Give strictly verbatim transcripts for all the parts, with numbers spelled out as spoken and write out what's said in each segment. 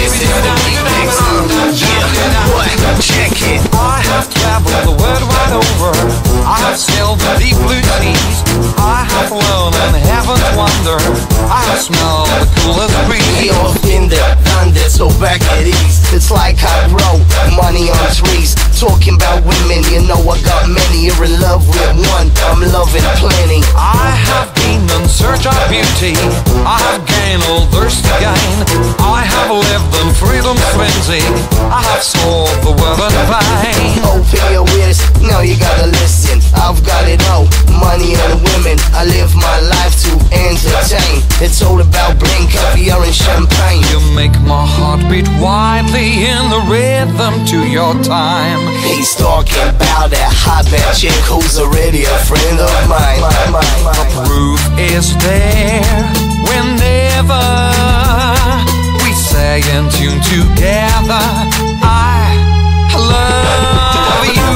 this is the remix. Yeah, what? Check it. I have traveled the world wide over. I have sailed the deep blue seas. I have flown in heaven's wonder. I have smelled the coolest breeze. Yo, I've been there, done this, so back at ease. It's like I grow money on trees. Talking about women, you know I got many. You're in love with one, I'm loving plenty. I have been in search of beauty. I have gained all there's to gain. I have lived in freedom's frenzy. I have sold the world in vain. Open your ears, now you gotta listen. I've got it all, money and women. I live my life to entertain. It's all about bling, caviar and champagne. You make my heart beat wildly in the rhythm to your time. He's talking about that hot bad chick who's already a friend of mine. The proof is there whenever we say in tune together. I love you.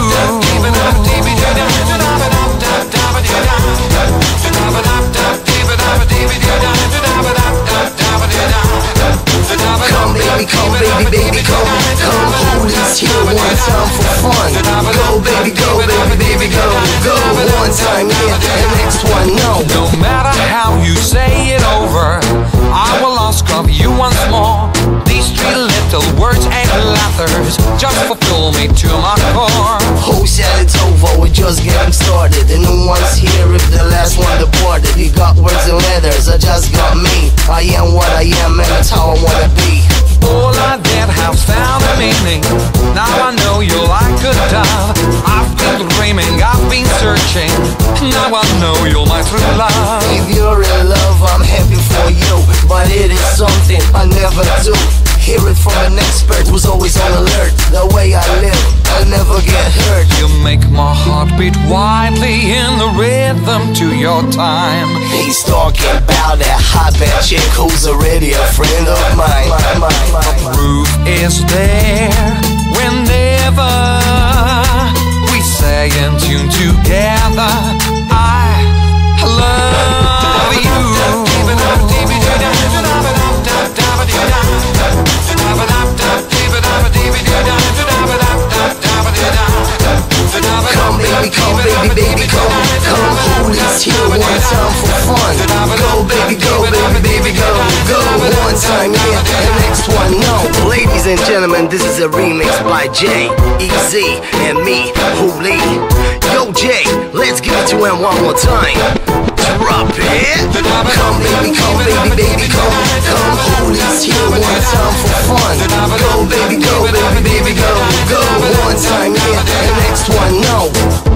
Come baby, come baby, baby, come. Come hold this here one time for fun. Go baby, go baby, baby, go. Go one time here, the next one no. No matter how you say it over, I will ask of you once more. These three little words ain't letters, just fulfill me to my core. Who said it's over? We're just getting started. And no one's here if the last one departed. You got words and letters, I just got me. I am what I am and that's how I wanna be. All I did has found a meaning. Now I know you like a dove. I've been dreaming, I've been searching. Now I know you're my true love. If you're in love, I'm happy for you. But it is something I never do. Hear it from an expert who's always on alert. The way I live, I'll never get hurt. You make my heart beat wildly in the rhythm to your time. He's talking about that hot bad chick who's already a friend of mine. The proof is there whenever we say in tune together. I love you. Come baby, come baby, baby, come. Come hold this here one time for fun. Go baby, go baby, baby, go. Go one time here, the next one no. Ladies and gentlemen, this is a remix by Jay, E Z, and me, Hooli. Yo Jay, let's give it to him one more time. Drop it. Come baby, come baby, baby, come. Come hold this here one time for fun. Go baby, go baby, baby, go. Go one time here, the next one no.